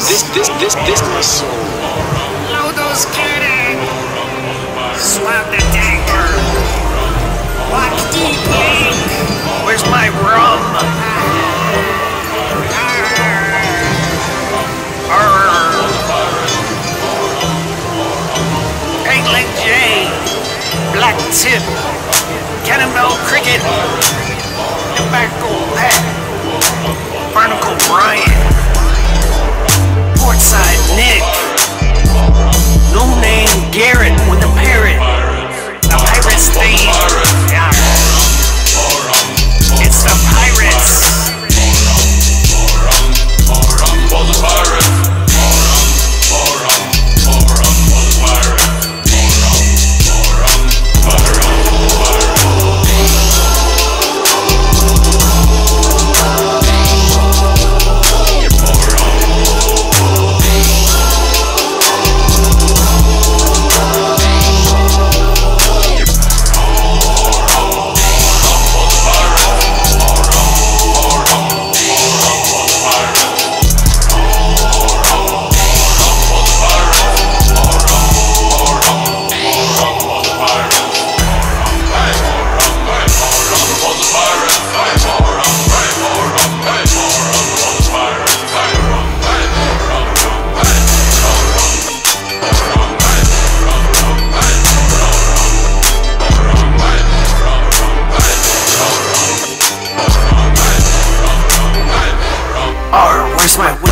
This my soul. Load those cannon. Swap the tanker. Walk deep, Link. Where's my rum? Hey, Link J. Black Tip. Cannonball Cricket. Tobacco Pat. Barnacle Brian. Portside Nick. No name Garrett with the parrot. The pirate stage. Yeah. It's the pirates. Where's my